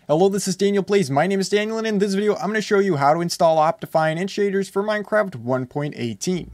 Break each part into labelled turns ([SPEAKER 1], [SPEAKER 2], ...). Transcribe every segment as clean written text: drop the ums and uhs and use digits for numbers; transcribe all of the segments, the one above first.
[SPEAKER 1] Hello, this is Daniel Plays. My name is Daniel, and in this video, I'm going to show you how to install Optifine and shaders for Minecraft 1.18.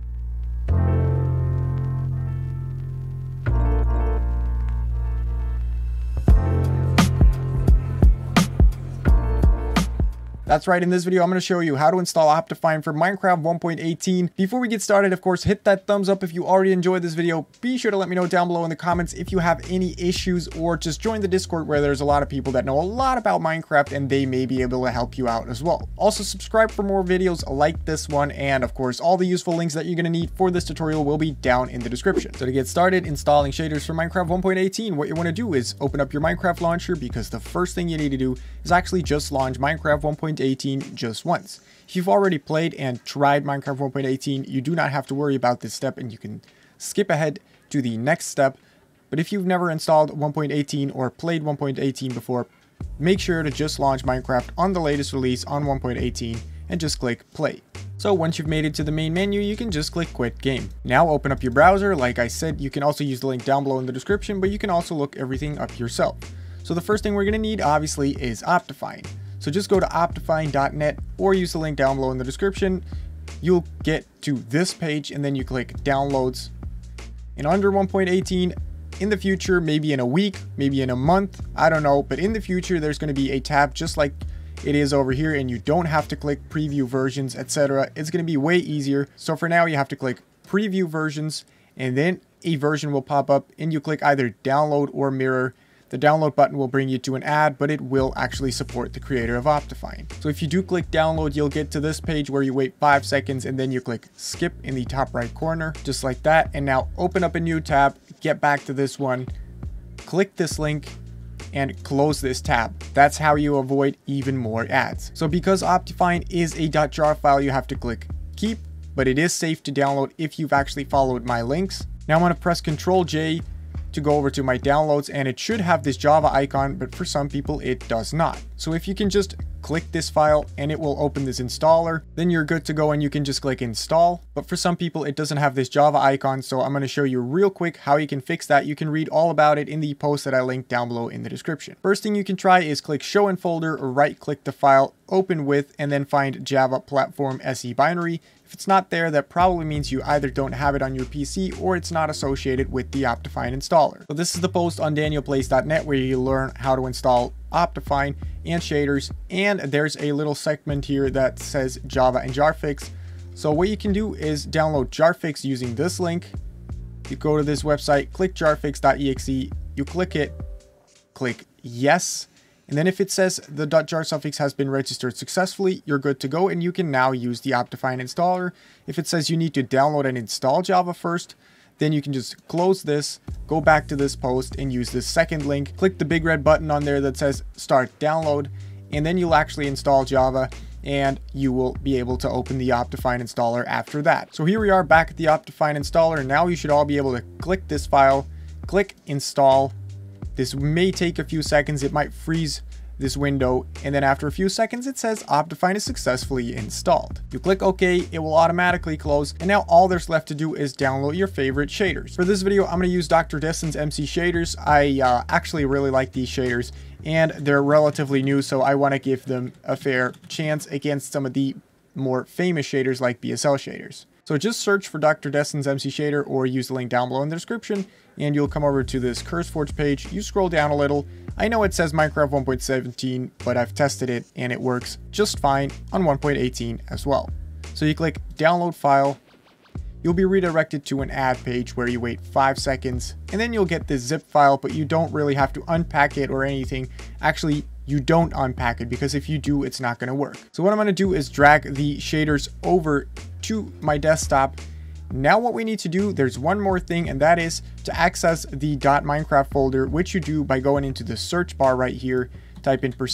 [SPEAKER 1] That's right, in this video I'm going to show you how to install Optifine for Minecraft 1.18. Before we get started, of course, hit that thumbs up if you already enjoyed this video. Be sure to let me know down below in the comments if you have any issues, or just join the Discord where there's a lot of people that know a lot about Minecraft and they may be able to help you out as well. Also, subscribe for more videos like this one, and of course, all the useful links that you're going to need for this tutorial will be down in the description. So to get started installing shaders for Minecraft 1.18, what you want to do is open up your Minecraft launcher, because the first thing you need to do is actually just launch Minecraft 1.18 just once. If you've already played and tried Minecraft 1.18, you do not have to worry about this step and you can skip ahead to the next step. But if you've never installed 1.18 or played 1.18 before, make sure to just launch Minecraft on the latest release on 1.18 and just click play. So once you've made it to the main menu, you can just click quit game. Now open up your browser. Like I said, you can also use the link down below in the description, but you can also look everything up yourself. So the first thing we're going to need obviously is Optifine. So just go to optifine.net or use the link down below in the description. You'll get to this page and then you click downloads. And under 1.18, in the future, maybe in a week, maybe in a month, I don't know, but in the future there's going to be a tab just like it is over here, and you don't have to click preview versions, etc. It's going to be way easier. So for now you have to click preview versions, and then a version will pop up and you click either download or mirror. The download button will bring you to an ad, but it will actually support the creator of Optifine. So if you do click download, you'll get to this page where you wait 5 seconds and then you click skip in the top right corner, just like that. And now open up a new tab, get back to this one, click this link and close this tab. That's how you avoid even more ads. So because Optifine is a .jar file, you have to click keep, but it is safe to download if you've actually followed my links. Now I'm going to press Ctrl J to go over to my downloads, and it should have this Java icon, but for some people it does not. So if you can just click this file and it will open this installer, then you're good to go and you can just click install. But for some people it doesn't have this Java icon, so I'm going to show you real quick how you can fix that. You can read all about it in the post that I linked down below in the description. First thing you can try is click show in folder, or right click the file, open with, and then find Java platform SE binary. If it's not there, that probably means you either don't have it on your PC or it's not associated with the Optifine installer. So this is the post on danielplays.net where you learn how to install Optifine and shaders, and there's a little segment here that says Java and Jarfix. So what you can do is download Jarfix using this link. You go to this website, click jarfix.exe, you click it, click yes. And then if it says the .jar suffix has been registered successfully, you're good to go and you can now use the Optifine installer. If it says you need to download and install Java first, then you can just close this, go back to this post and use this second link. Click the big red button on there that says start download, and then you'll actually install Java and you will be able to open the Optifine installer after that. So here we are back at the Optifine installer. Now you should all be able to click this file, click install. This may take a few seconds, it might freeze this window, and then after a few seconds it says Optifine is successfully installed. You click OK, it will automatically close, and now all there's left to do is download your favorite shaders. For this video, I'm going to use Dr. Destin's MC shaders. I actually really like these shaders, and they're relatively new, so I want to give them a fair chance against some of the more famous shaders like BSL shaders. So just search for Dr. Destin's MC shader or use the link down below in the description and you'll come over to this CurseForge page. You scroll down a little. I know it says Minecraft 1.17, but I've tested it and it works just fine on 1.18 as well. So you click download file. You'll be redirected to an ad page where you wait 5 seconds and then you'll get this zip file, but you don't really have to unpack it or anything. Actually, you don't unpack it, because if you do, it's not going to work. So what I'm going to do is drag the shaders over to my desktop. Now what we need to do, there's one more thing, and that is to access the .minecraft folder, which you do by going into the search bar right here, type in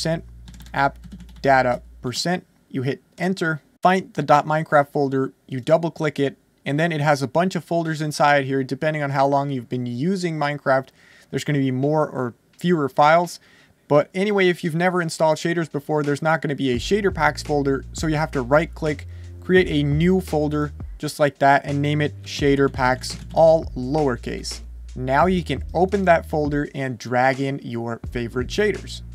[SPEAKER 1] %appdata%, you hit enter, find the .minecraft folder, you double click it, and then it has a bunch of folders inside here. Depending on how long you've been using Minecraft, there's going to be more or fewer files. But anyway, if you've never installed shaders before, there's not going to be a shader packs folder, so you have to right click, create a new folder just like that, and name it shader packs, all lowercase. Now you can open that folder and drag in your favorite shaders.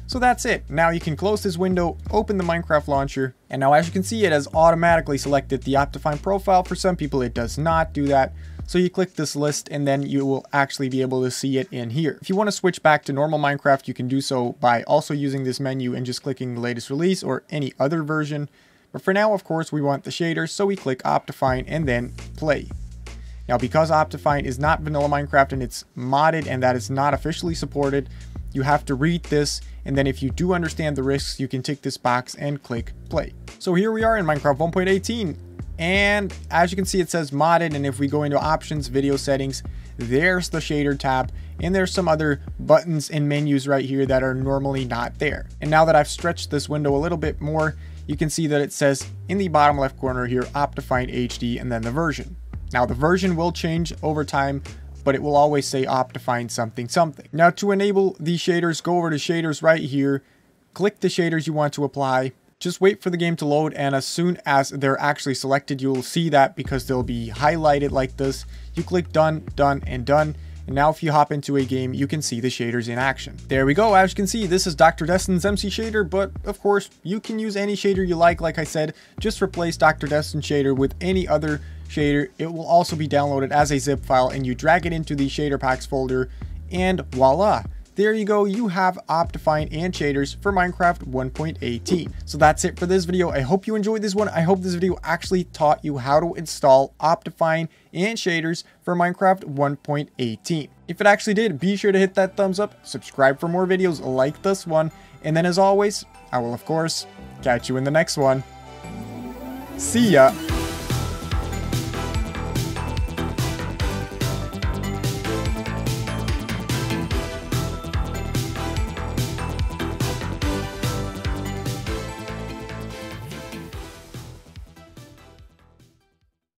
[SPEAKER 1] So that's it. Now you can close this window, open the Minecraft launcher, and now as you can see, it has automatically selected the Optifine profile. For some people, it does not do that. So you click this list and then you will actually be able to see it in here. If you want to switch back to normal Minecraft, you can do so by also using this menu and just clicking the latest release or any other version. But for now, of course, we want the shaders, so we click Optifine and then play. Now, because Optifine is not vanilla Minecraft and it's modded and that is not officially supported, you have to read this, and then if you do understand the risks, you can tick this box and click play. So here we are in Minecraft 1.18. And as you can see, it says modded, and if we go into options, video settings, there's the shader tab, and there's some other buttons and menus right here that are normally not there. And now that I've stretched this window a little bit more, you can see that it says in the bottom left corner here, Optifine HD, and then the version. Now the version will change over time, but it will always say Optifine something something. Now to enable these shaders, go over to shaders right here, click the shaders you want to apply. Just wait for the game to load, and as soon as they're actually selected, you'll see that because they'll be highlighted like this. You click done, done, and done. And now if you hop into a game, you can see the shaders in action. There we go. As you can see, this is Dr. Destin's MC shader, but of course, you can use any shader you like. Like I said, just replace Dr. Destin's shader with any other shader. It will also be downloaded as a zip file, and you drag it into the shader packs folder, and voila. There you go, you have Optifine and shaders for Minecraft 1.18. So that's it for this video. I hope you enjoyed this one. I hope this video actually taught you how to install Optifine and shaders for Minecraft 1.18. If it actually did, be sure to hit that thumbs up, subscribe for more videos like this one, and then as always, I will of course catch you in the next one. See ya!